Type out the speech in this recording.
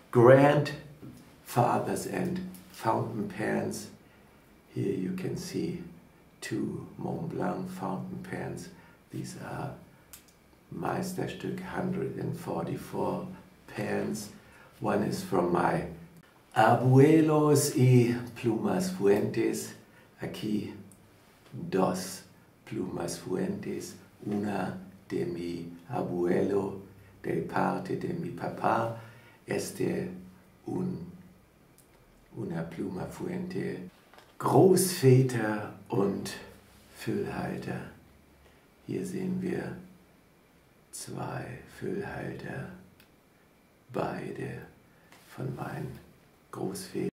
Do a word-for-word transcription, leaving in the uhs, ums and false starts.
grandfathers and fountain pens. Here you can see two Mont Blanc fountain pens. These are Meisterstück one hundred forty-four pens. One is from my abuelos y plumas fuentes. Aquí dos plumas fuentes. Una de mi abuelo, de parte de mi papá. Este un, una pluma fuente. Großväter und Füllhalter. Hier sehen wir zwei Füllhalter, beide von meinen Großvätern.